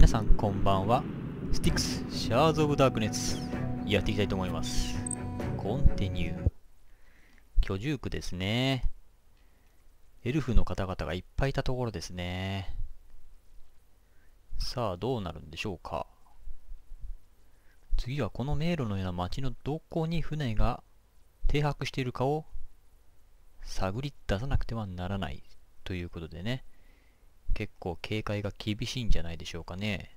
皆さんこんばんは。スティックスシャーズ・オブ・ダークネスやっていきたいと思います。コンティニュー。居住区ですね。エルフの方々がいっぱいいたところですね。さあどうなるんでしょうか。次はこの迷路のような街のどこに船が停泊しているかを探り出さなくてはならないということでね、結構警戒が厳しいんじゃないでしょうかね。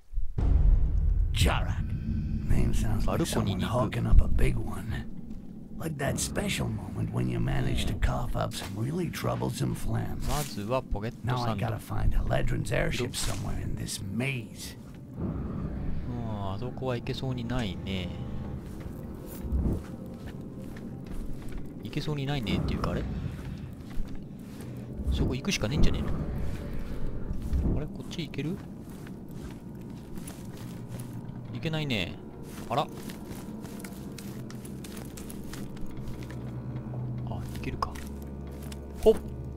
バルコニーに行く。 Like that special moment when you managed to cough up some really troublesome phlegm. まずはポケット Now サ I ンド。 gotta find Eledrin's airship somewhere in this maze. あそこは行けそうにないね。行けそうにないねっていうか、あれそこ行くしかねえんじゃねえの。あれこっち行ける？行けないね。あら、あ、行けるか。ほっ、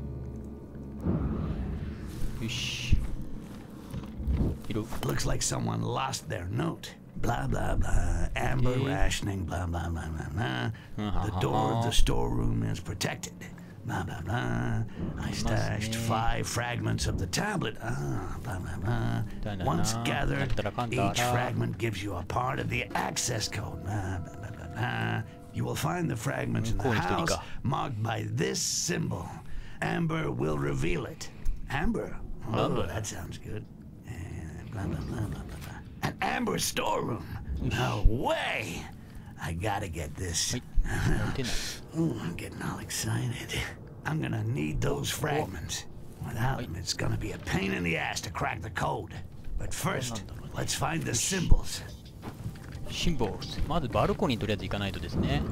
よし、拾う。 Looks like someone lost their note. Blah blah blah. Amber rationing. Blah blah blah blah blah. The door of the storeroom is protected. Blah blah blah. I stashed 5 fragments of the tablet. Blah blah blah. Once gathered, each fragment gives you a part of the access code. Blah blah blah blah blah. You will find the fragments in the house marked by this symbol. Amber will reveal it. Amber? Oh, that sounds good. Blah blah blah blah blah. An Amber storeroom? No way! I gotta get this. Ooh, I'm getting all excited. I'm gonna need those fragments. Without them, it's gonna be a pain in the ass to crack the code. But first, let's find the symbols. シンボルズ。まずバルコニーとりあえず行かないとですね。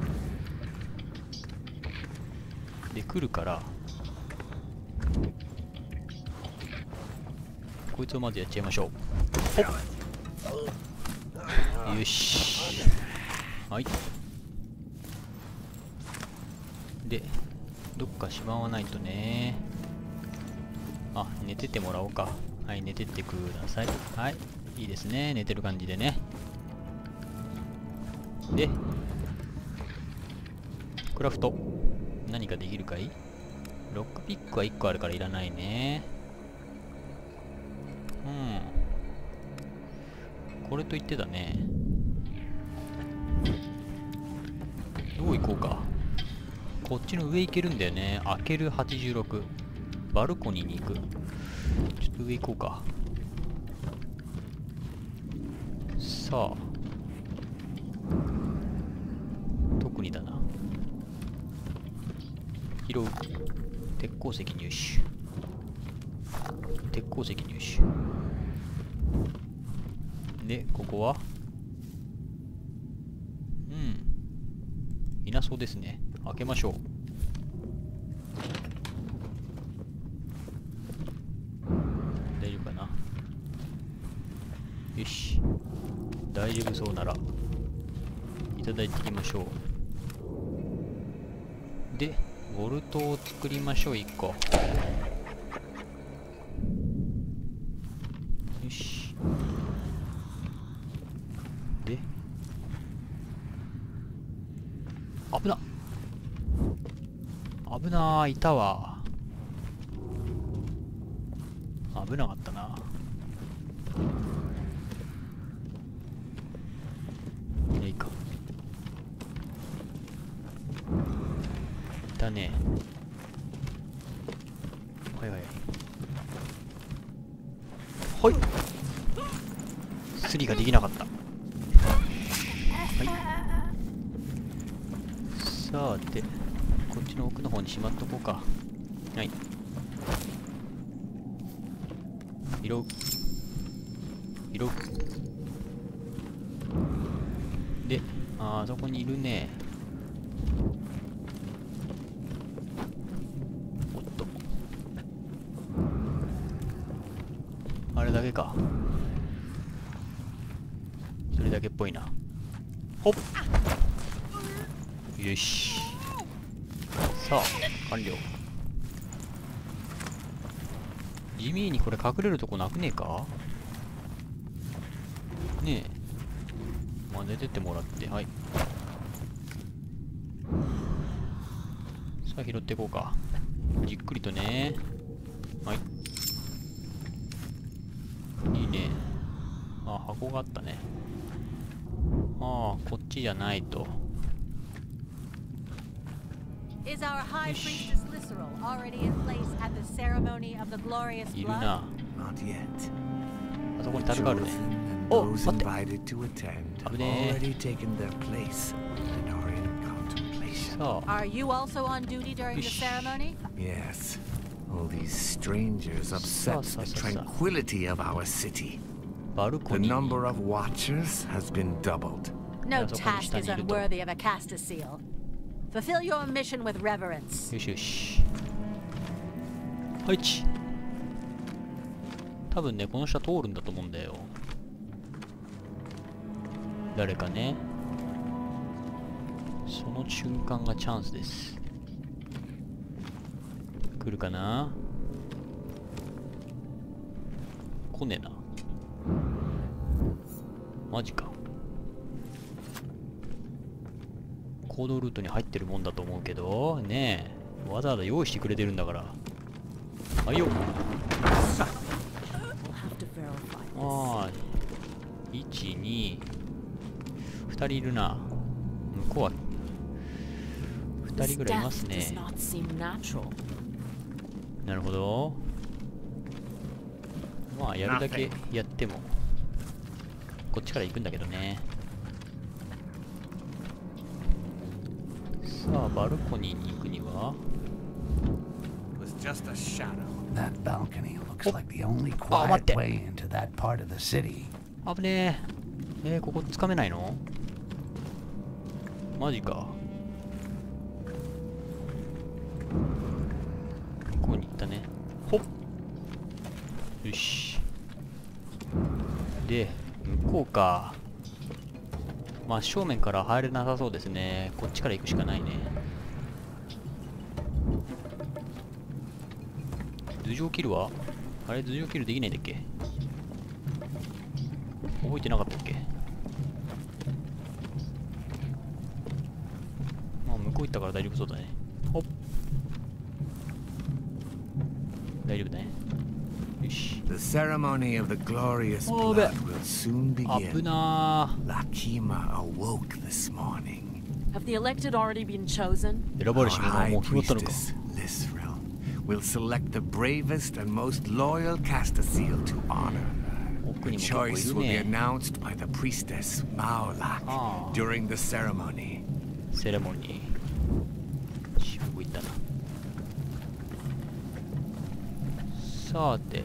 で、来るから、こいつをまずやっちゃいましょう。ほっ、よし。はい。で、どっかしまわないとね。あ、寝ててもらおうか。はい、寝てってください。はい、いいですね。寝てる感じでね。で、クラフト。何かできるかい？ロックピックは1個あるからいらないね。これと言ってたね。どう行こうか。こっちの上行けるんだよね。開ける86。バルコニーに行く。ちょっと上行こうか。さあ。特にだな。拾う。鉄鉱石入手。鉄鉱石入手。で、ここは、いなそうですね。開けましょう。大丈夫かな。よし。大丈夫そうなら、いただいていきましょう。で、ボルトを作りましょう、1個。よし。で、危なっ、危なー、いたわ。危なかったな。いいか。いたね。はいはい。はい。スリができなかった。はい。さて、こっちの奥の方にしまっとこうか。はい。拾う。拾う。で、あそこにいるね。おっと。あれだけか。それだけっぽいな。ほっ。よし。さあ、完了。地味にこれ隠れるとこなくねえか？ ねえ。まあ、寝てってもらって、はい。さあ、拾っていこうか。じっくりとね。はい。いいね。あ、箱があったね。ああ、こっちじゃないと。 Is our high priestess Lycerol already in place at the ceremony of the glorious いる blood? な。 Not yet. あそこに樽があるね。 Chosen and お、 those 待って。 invited to attend have 危ね already taken their place and are in contemplation. え。さあ、 Are you also on duty during the Ish. ceremony? Yes. All these strangers upset the tranquility of our city. バルコ The ニー number of watchers has been doubled. No Yeah, so task is Konstantin dito. unworthy of a Castaseal. Fulfill your mission with reverence. よしよし。はいち。多分ね、この下通るんだと思うんだよ。誰かね。その瞬間がチャンスです。来るかな？来ねえな。マジか。行動ルートに入ってるもんだと思うけど、ねえ。わざわざ用意してくれてるんだから。はいよ。ああ、1、2、2人いるな。向こうは2人ぐらいいますね。なるほど。まあ、やるだけやっても、こっちから行くんだけどね。さあ、バルコニーに行くには、 That balcony looks like the only Oh, quiet what? way into that part of the city. 危ねえ。ここつかめないの？マジか。向こうに行ったね。ほっ。よし。で、向こうか。まあ、正面から入れなさそうですね。こっちから行くしかないね。頭上キルは？あれ、頭上キルできないんだっけ？覚えてなかったっけ？まあ、向こう行ったから大丈夫そうだね。ほっ。大丈夫だね。よし。 The ceremony of the glorious Oh, blood will soon 危 begin. な Lakima awoke this morning. Have the elected already been chosen? ー。選ば Our れし者は high もう決まったのか。 priestess, Lycerol, will select the bravest and most loyal Castaseal to honor. 奥 The にも結構い choice る will be ね。 announced by the priestess Maolak Ah. during the ceremony. セレモニー。渋いったな。さて。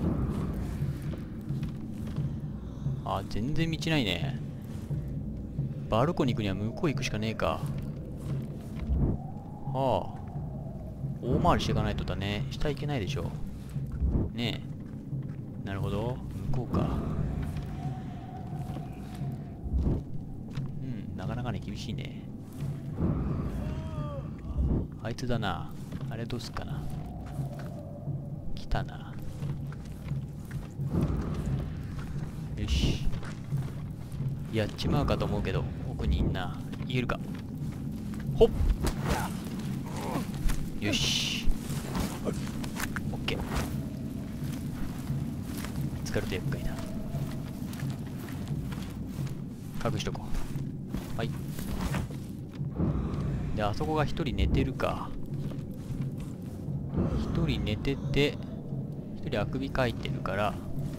あ、全然道ないね。バルコニー行くには向こう行くしかねえか。はあ。大回りしていかないとだね。下行けないでしょ。ねえ。なるほど。向こうか。うん、なかなかね、厳しいね。あいつだな。あれどうすっかな。来たな。よし。やっちまうかと思うけど、奥にいんな。いけるか。ほっ。よし。オッケー。疲れて厄介だ。隠しとこう。はい。で、あそこが一人寝てるか。一人寝てて、一人あくびかいてるから、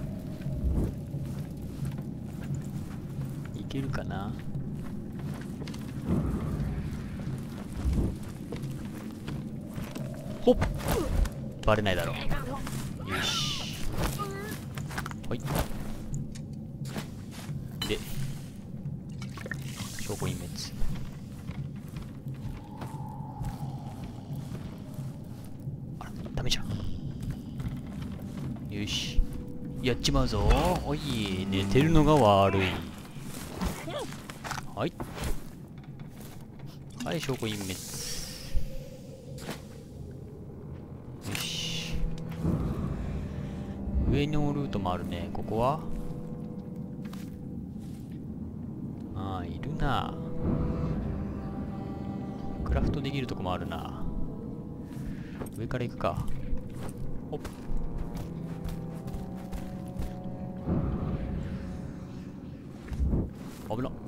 いけるかな。ほっ。バレないだろう。よし。はい。で、証拠隠滅。あら、ダメじゃん。よし。やっちまうぞ。おい、寝てるのが悪い。はい。はい、証拠隠滅。よし。上のルートもあるね。ここはああ、いるな。クラフトできるとこもあるな。上から行くか。ほっ。危なっ。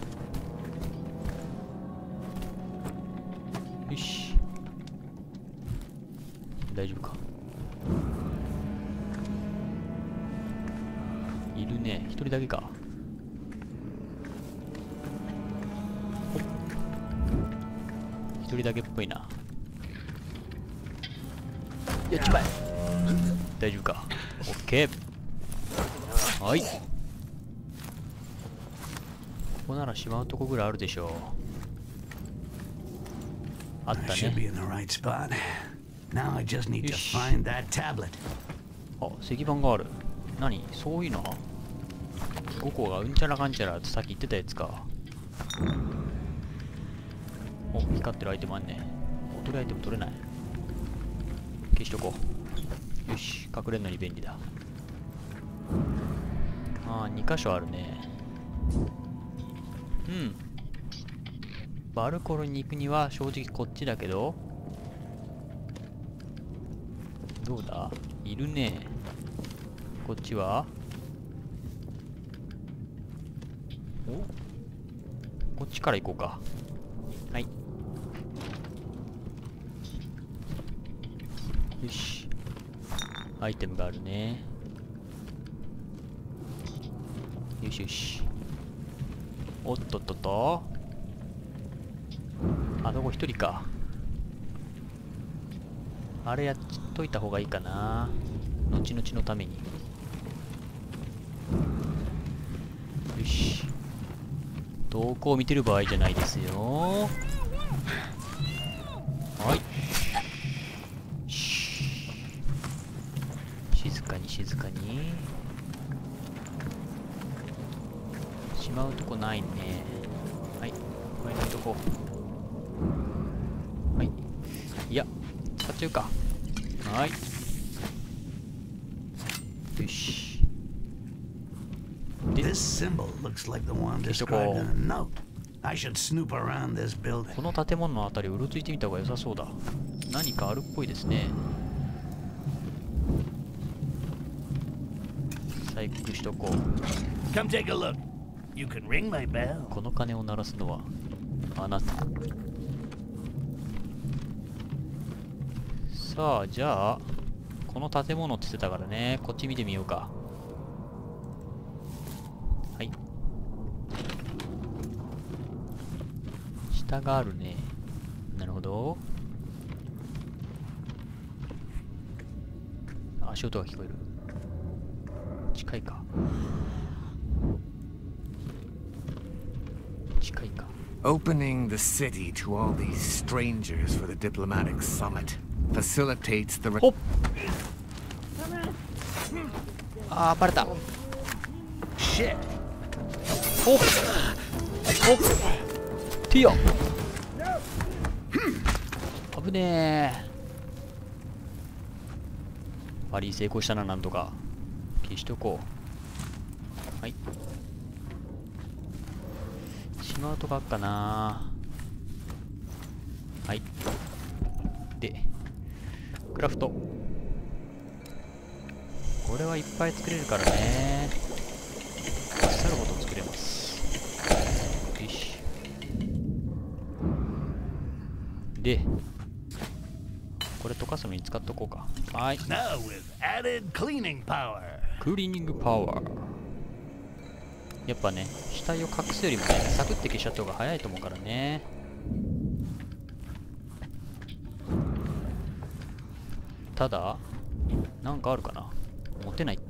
よし。大丈夫か。いるね。一人だけか。ほっ。一人だけっぽいな。やっちまえ。大丈夫か。オッケー。はい。ここならしまうとこぐらいあるでしょう。あった I should ね。 be in the right spot. Now I just need to find that tablet. あ、石板がある。何そういうの5個がうんちゃらかんちゃらってさっき言ってたやつか。お、光ってるアイテムあんね。お、取るアイテム取れない。消しとこう。よし、隠れるのに便利だ。ああ、2箇所あるね。うん。バルコロに行くには正直こっちだけど、どうだ？いるね。こっちは？お？こっちから行こうか。はい。よし。アイテムがあるね。よしよし。おっとっとっと。あそこ一人か。あれやっといた方がいいかな。後々のために。よし。遠くを見てる場合じゃないですよ。はい。静かに静かに。しまうとこないね。はい。これのとこ。はい。いや、使っちゃうか。はい。よし。 This symbol looks like the one described in a note. I should snoop around this building. この建物のあたりをうろついてみた方が良さそうだ。何かあるっぽいですね。細工しとこう。 Come take a look. You can ring my bell. この鐘を鳴らすのはあなた。さあ、じゃあこの建物って言ってたからね、こっち見てみようか。はい。下があるね。なるほど。足音が聞こえる。近いか。近いか。 Opening the city to all these strangers for the diplomatic summit facilitates the ほっ。あー、バレた。 Shit. おっ。おっ。ティア。危ねえ。パリ成功したな、なんとか。消しとこう。はい。しまうとかあっかな。はい。で、クラフト。これはいっぱい作れるからね。腐るほど作れます。よし。で、これ溶かすのに使っとこうか。はい。 Now with added cleaning power. クーリングパワー。やっぱね、死体を隠すよりもね、サクって消しちゃった方が早いと思うからね。ただ、なんかあるかな。持てないって。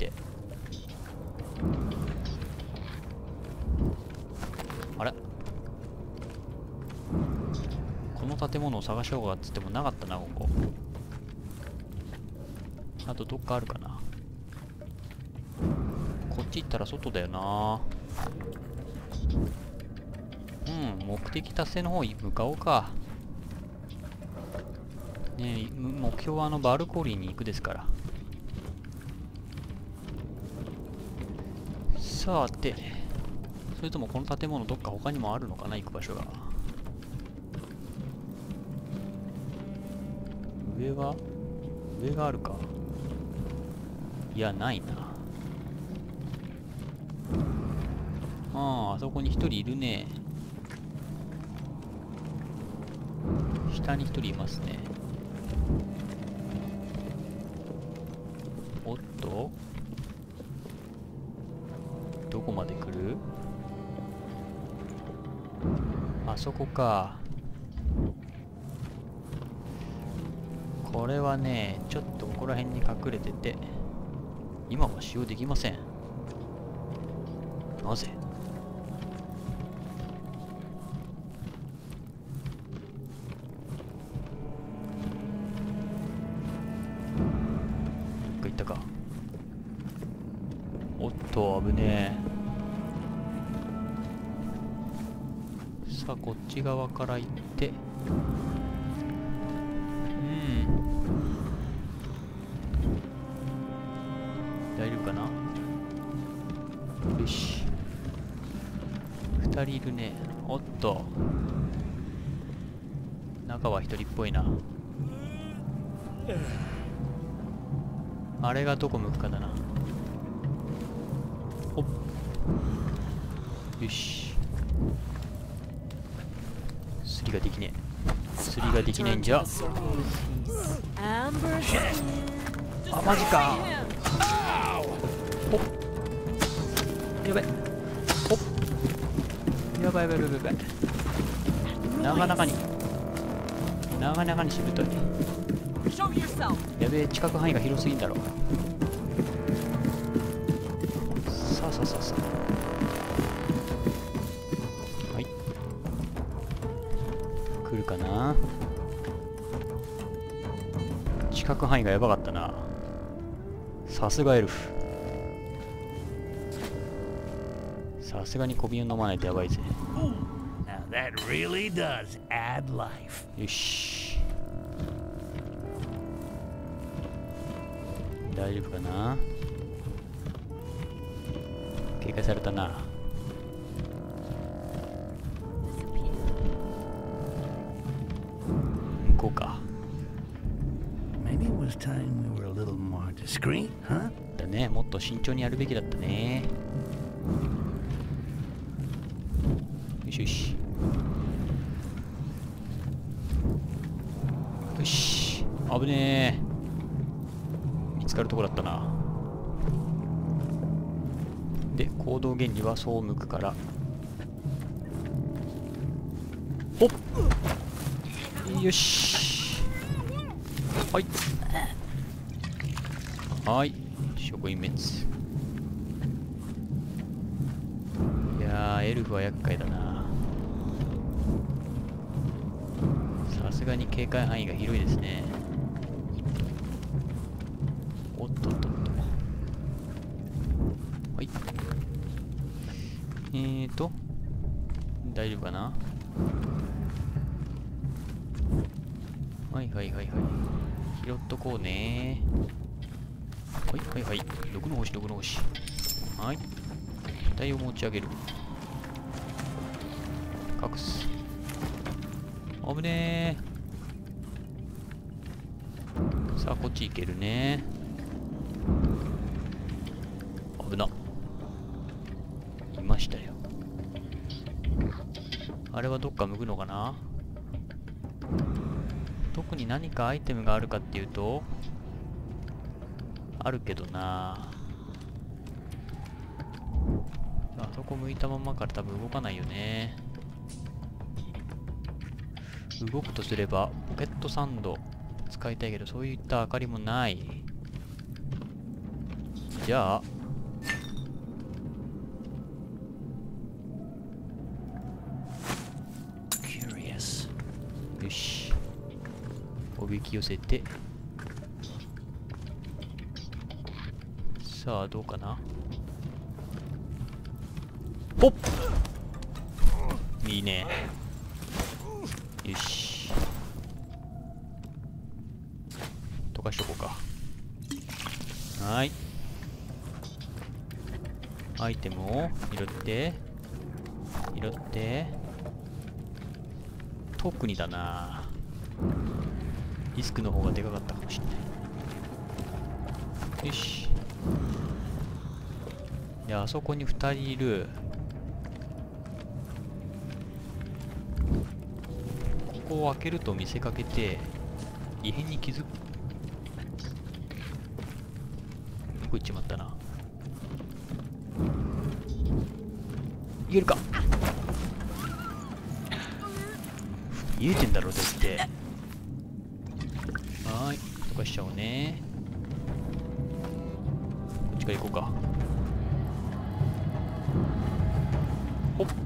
あれ、この建物を探しようがっつってもなかったな、ここ。あとどっかあるかな。こっち行ったら外だよな。うん、目的達成の方に向かおうか。ねえ、目標はバルコリーに行くですから。さて、それともこの建物どっか他にもあるのかな、行く場所が。上があるか。いや、ないな。あそこに一人いるね。下に一人いますね。おっと、どこまで来る？あそこか。これはね、ちょっとここら辺に隠れてて、今は使用できません。なぜ？どっか行ったか。おっと、危ねえ。さあ、こっち側から行って、大丈夫かな。よし。2人いるね。おっと。中は1人っぽいな。あれがどこ向くかだな。ほっ。よし。すりができねえ。すりができないんじゃ。あ、マジか。ほっ。やばい。ほっ。やばいやばいやばいやばい。なかなかにしぶとい。やべえ、近く範囲が広すぎんだろ。さあさあさあさあ。はい。来るかな。近く範囲がやばかったな。さすがエルフ。さすがに小瓶を飲まないとやばいぜ。 Now that really does add life. よし。大丈夫かな。警戒されたな。向こうか。 Maybe it was time we were a little more discreet, huh? だね、もっと慎重にやるべきだったね。よしよし。よし。危ねえ。見つかるとこだったな。で、行動原理はそう向くから。ほっ。よし。はい。はい。職員滅。いやー、エルフは厄介だな。さすがに警戒範囲が広いですね。おっとっとっと。はい。大丈夫かな。はいはいはいはい。拾っとこうね。はいはいはい。毒の星毒の星。はい。機体を持ち上げる。隠す。危ねー。さあ、こっち行けるね。危な。いましたよ。あれはどっか向くのかな。特に何かアイテムがあるかっていうと、あるけどな。あそこ向いたままから多分動かないよね。動くとすればポケットサンド使いたいけど、そういった明かりもない。じゃあよし、おびき寄せて、さあどうかな。ポッ、いいね。よし、溶かしとこうか。はい、アイテムを拾って、 拾って。特にだな。リスクの方がでかかったかもしれない。よし。で、あそこに2人いる。ここを開けると見せかけて異変に気づく。どこ行っちまったな。いけるか。言えてんだろ絶対。はーい、溶かしちゃおうね。こっちから行こうか。ほっ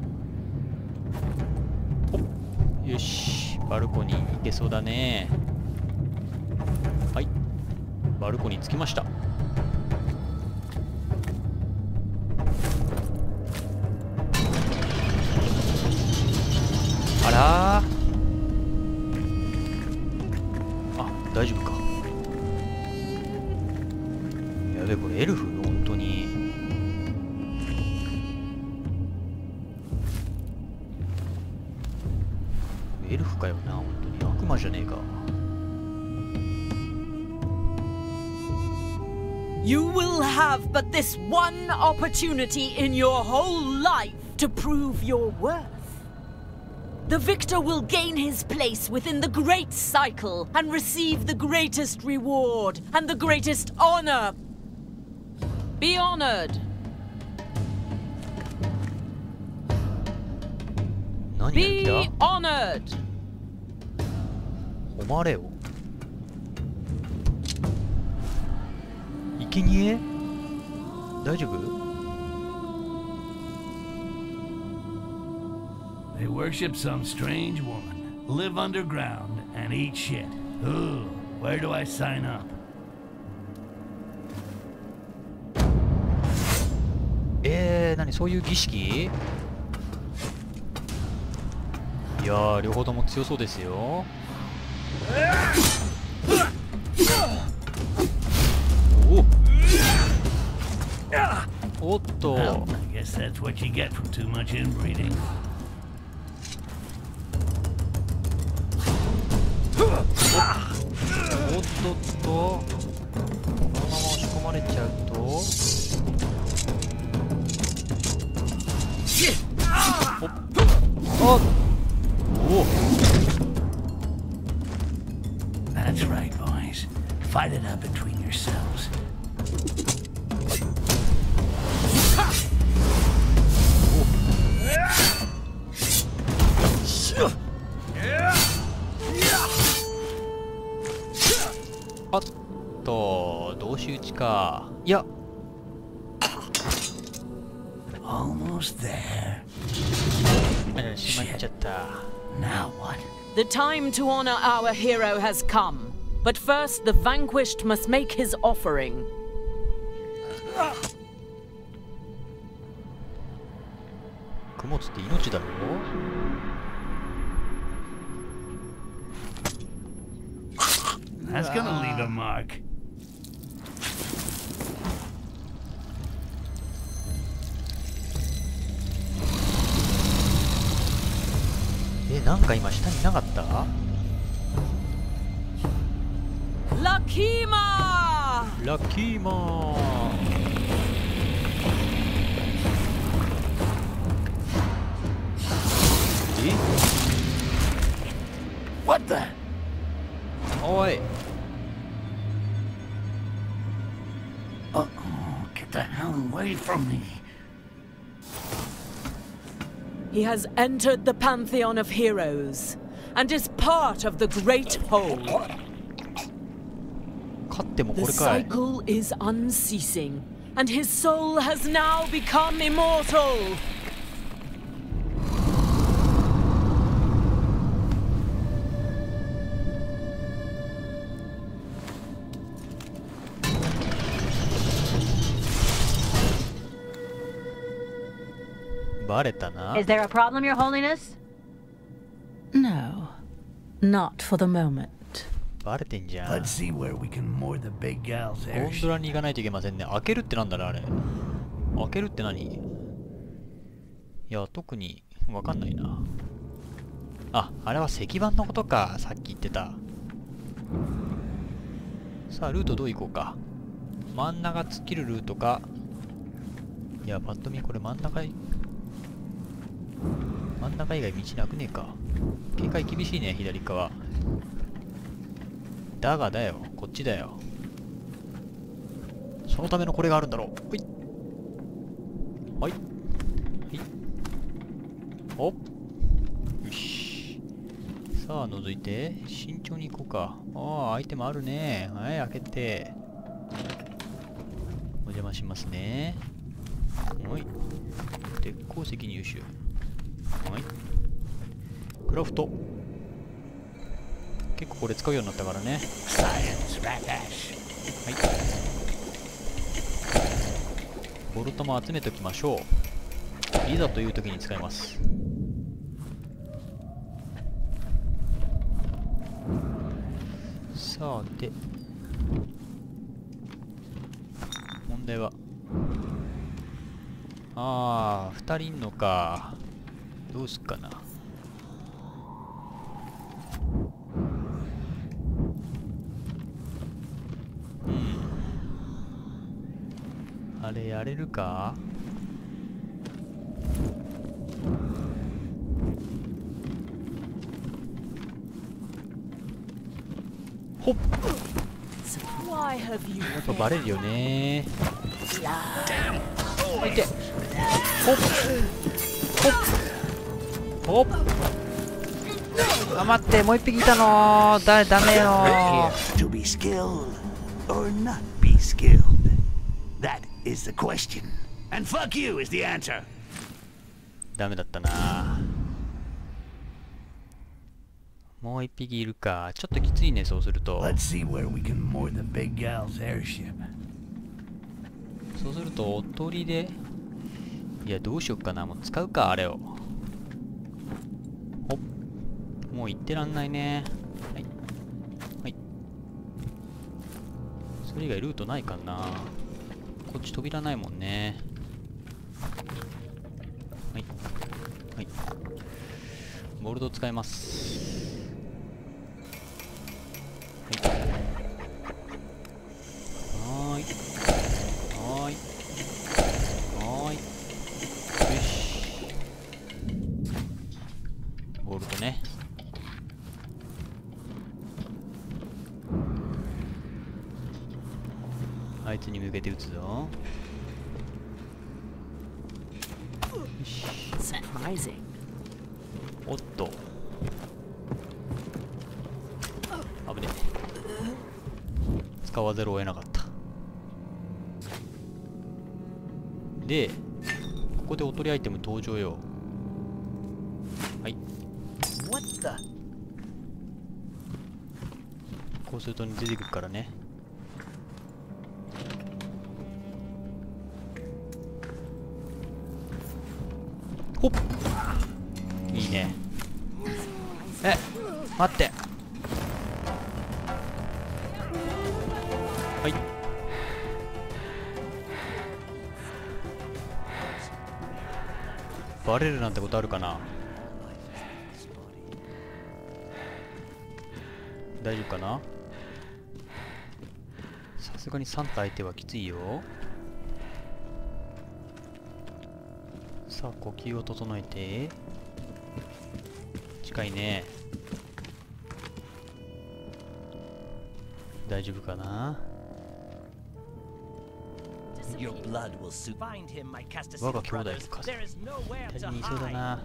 ほっ。よし、バルコニーに行けそうだね。はい、バルコニー着きました。あらー、あ、大丈夫か。やべえ、これエルフ本当に。エルフかよな、本当に悪魔じゃねえか。 You will have but this one opportunity in your whole life to prove your worth. The victor will gain his place within the great cycle and receive the greatest reward and the greatest honor. Be honored. 何が Be 来た？ honored. 誉れを。生贄？大丈夫？ They worship some strange woman, live underground, and eat shit. Ooh, where do I sign up? 何そういう儀式？いやー、両方とも強そうですよ。おっと。 Well, I guess that's what you get from too much inbreeding. おっとっと、このまま押し込まれちゃうと、おっお。 That's right, boys. Fight it out between yourselves. あっと、同士討ちか。いや、 Almost there. しまっちゃった。 Now what? The time to honor our hero has come. But first, the vanquished must make his offering. 供物って命だろ。 That's gonna leave a mark. なんか今下になかった？ ラキーマー！ ラッキーマン。え？ What the? おい。 Uh-oh, get the hell away from me. He has entered the pantheon of heroes and is part of the great whole. 勝ってもこ The れかい。 cycle is unceasing, and his soul has now become immortal. バレたな。 Is there a problem, Your Holiness? No, not for the moment. バレてんじゃん。 Let's see where we can moor the big gal's ゴン airship. ドラに行かないといけませんね。開けるってなんだろうあれ。開けるって何？ いや、特にわかんないな。あ、あれは石板のことか。さっき言ってた。さあ、ルートどう行こうか。真ん中突っ切るルートか。いや、パッと見これ真ん中以外道なくねえか。警戒厳しいね、左側。だがだよ、こっちだよ。そのためのこれがあるんだろう。ほい。はい。はい。おっ。よし。さあ、覗いて。慎重に行こうか。ああ、アイテムあるね。はい、開けて。お邪魔しますね。はい。鉄鉱石入手。はい。クラフト。結構これ使うようになったからね。はい。ボルトも集めておきましょう。いざという時に使います。さあ、で問題は2人いんのか。どうすっかな。あれやれるか。ほっ。やっぱバレるよね。いて。ほっほっほっ。あ、待って、もう一匹いたのー。ダメよー。 To be skilled or not be skilled? That is the question. And fuck you is the answer. ダメだったな。もう一匹いるか。ちょっときついね、そうすると。 Let's see where we can moor the big gal's airship. そうすると、おとりで。いや、どうしよっかな。もう使うか、あれを。ほっ。もう行ってらんないね。はい。はい。それ以外ルートないかな。こっち扉ないもんね。はい。はい。ボルト使います。はい。はーい。はーい。よし。ボルトね。あいつに向けて撃つぞ。よし。おっと。危ねえ。使わざるを得なかった。で、ここでおとりアイテム登場よ。はい。こうすると出てくるからね。ほっ。いいね。え、待って。はい。バレるなんてことあるかな。大丈夫かな。さすがに3体相手はきついよ。さあ、呼吸を整えて。近いね。大丈夫かな。我が兄弟の風。左にいそうだな。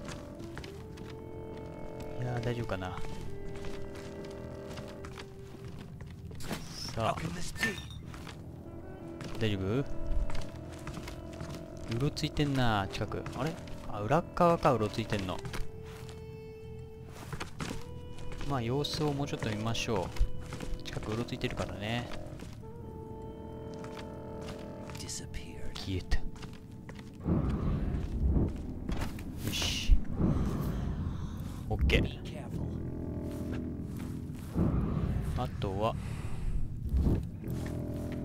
いやー、大丈夫かな。さあ、大丈夫？うろついてんな、近く。あれ？あ、裏側か、うろついてんの。まあ、様子をもうちょっと見ましょう。近くうろついてるからね。消えた。よし。オッケー。あとは、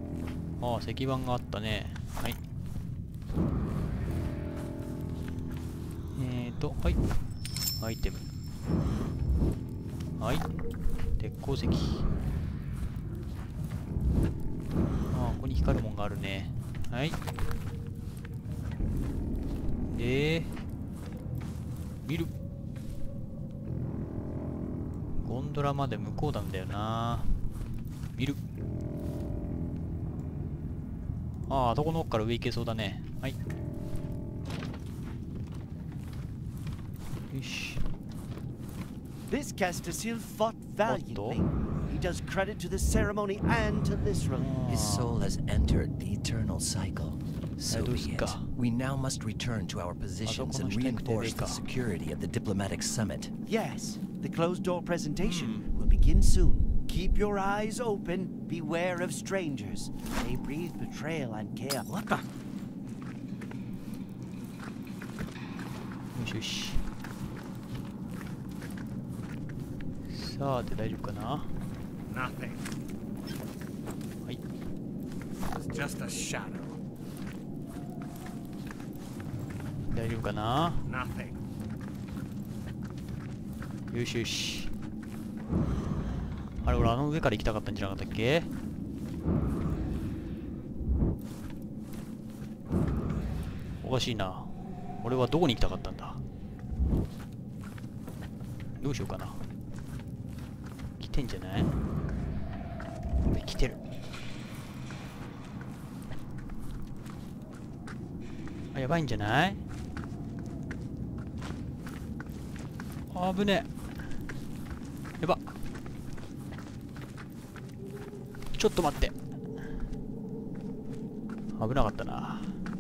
ああ、石板があったね。はい。 はい。アイテム。はい。鉄鉱石。ああ、ここに光るもんがあるね。はい。で、見る。ゴンドラまで向こうなんだよな。見る。ああ、そこの奥から上行けそうだね。はい。よし。 This Castasil fought valiantly. He does credit to the ceremony and to Lysra. His soul has entered the eternal cycle. So be it. We now must return to our positions and reinforce the security of the diplomatic summit. Yes, the closed-door presentation will begin soon. Keep your eyes open. Beware of strangers. They breathe betrayal and chaos. What the? よしよし。さあ、で大丈夫かな。 Nothing. はい。 It's just a shadow. 大丈夫かな。 Nothing. よしよし。あれ、俺あの上から行きたかったんじゃなかったっけ。おかしいな。俺はどこに行きたかったんだ。どうしようかな。来てんじゃない？来てる。あ、やばいんじゃない？あぶねえ。やば。ちょっと待って。危なかったな。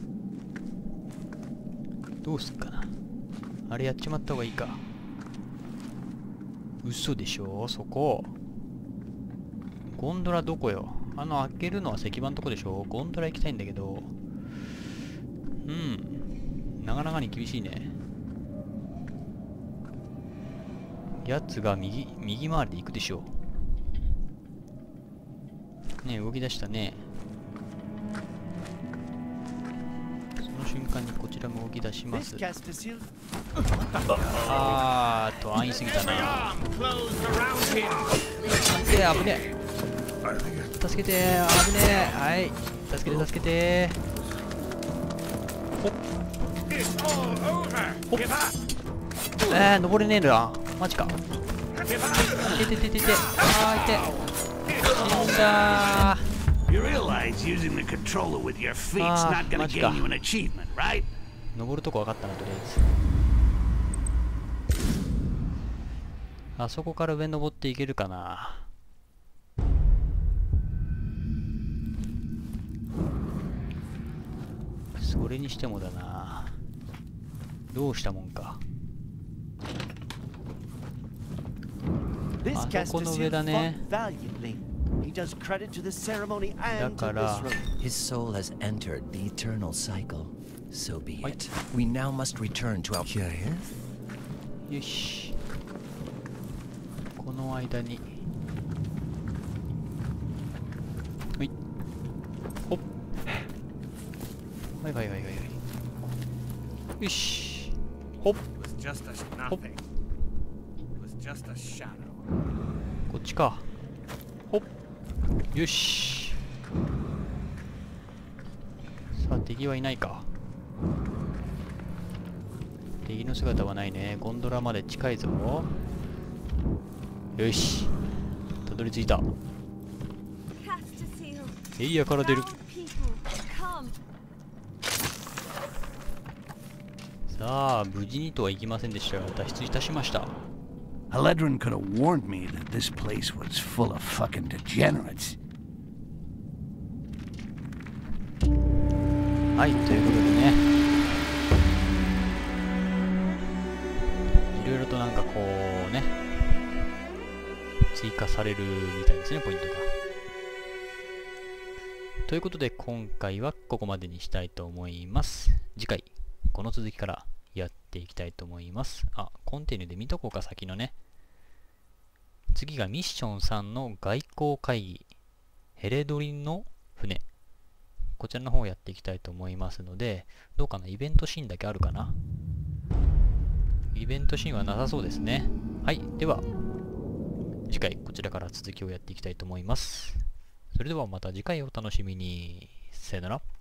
どうすっかな。あれやっちまった方がいいか。嘘でしょそこ。ゴンドラどこよ。開けるのは石板のとこでしょ。ゴンドラ行きたいんだけど。なかなかに厳しいね。やつが右回りで行くでしょう。ねえ、動き出したね。その瞬間にこちらも動き出します。安易すぎたな。危ねえ。助けて、危ねえ。はい。助けて、助けて。ほっ。ほっ。登れねえのだ。マジか。いててててて。あー、いて。死んだー。 You realize using the controller with your feet's not gonna gain you an achievement, right? 登るとこ分かったな、とりあえず。あそこから上登っていけるかな。それにしてもだな。どうしたもんか。あそこの上だね。だから His soul has entered the eternal cycle. So be it. We now must return to our curious. よし。この間に。はい。ほっ。はいはいはいはいはい。よし。ほっ。ほっ。こっちか。ほっ。よし。さあ、敵はいないか。敵の姿はないね。ゴンドラまで近いぞ。よし。たどり着いた。エリアから出る。さあ、無事にとはいきませんでしたが、脱出いたしました。 Haledron could have warned me that this place was full of fucking degenerates. はい、ということでね。いろいろとなんかこうね、追加されるみたいですね、ポイントが。ということで、今回はここまでにしたいと思います。次回、この続きからやっていきたいと思います。あ、コンティニューで見とこうか、先のね。次がミッション3の外交会議。ヘレドリンの船。こちらの方をやっていきたいと思いますので、どうかな、イベントシーンだけあるかな。 イベントシーンはなさそうですね。はい。では、次回こちらから続きをやっていきたいと思います。それではまた次回お楽しみに。さよなら。